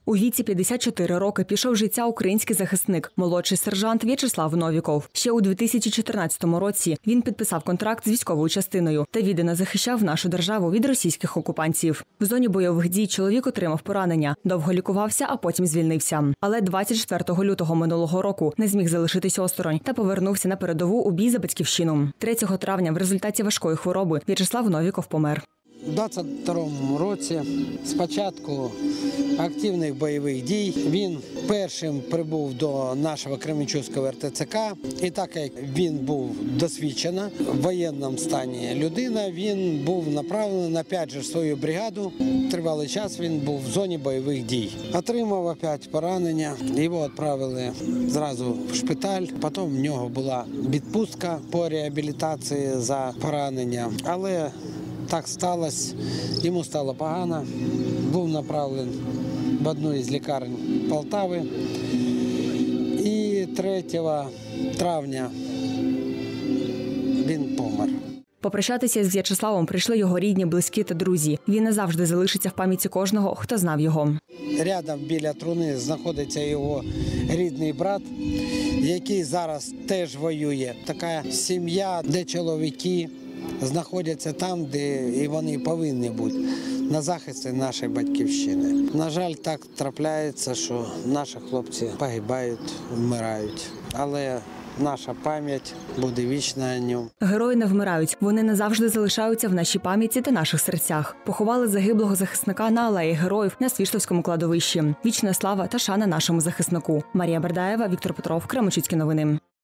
У віці 54 роки пішов з життя український захисник, молодший сержант В'ячеслав Новіков. Ще у 2014 році він підписав контракт з військовою частиною та віддано захищав нашу державу від російських окупантів. В зоні бойових дій чоловік отримав поранення, довго лікувався, а потім звільнився. Але 24 лютого минулого року не зміг залишитися осторонь та повернувся на передову у бій за батьківщину. 3 травня в результаті важкої хвороби В'ячеслав Новіков помер. У 22-му році, з початку активних бойових дій, він першим прибув до нашого Кременчуцького РТЦК. І так як він був досвідчена в воєнному стані людина, він був направлений опять же в свою бригаду. Тривалий час він був в зоні бойових дій. Отримав опять поранення, його відправили зразу в шпиталь. Потім в нього була відпустка по реабілітації за поранення. Але так сталося, йому стало погано, був направлений в одну із лікарень Полтави. І 3 травня він помер. Попрощатися з В'ячеславом прийшли його рідні, близькі та друзі. Він назавжди залишиться в пам'яті кожного, хто знав його. Рядом біля труни знаходиться його рідний брат, який зараз теж воює. Така сім'я, де чоловіки знаходяться там, де і вони повинні бути, на захисті нашої батьківщини. На жаль, так трапляється, що наші хлопці погибають, вмирають. Але наша пам'ять буде вічна о ньому. Герої не вмирають. Вони назавжди залишаються в нашій пам'яті та наших серцях. Поховали загиблого захисника на алеї героїв на Свіштовському кладовищі. Вічна слава та шана нашому захиснику. Марія Бердаєва, Віктор Петров, Кременчуцькі новини.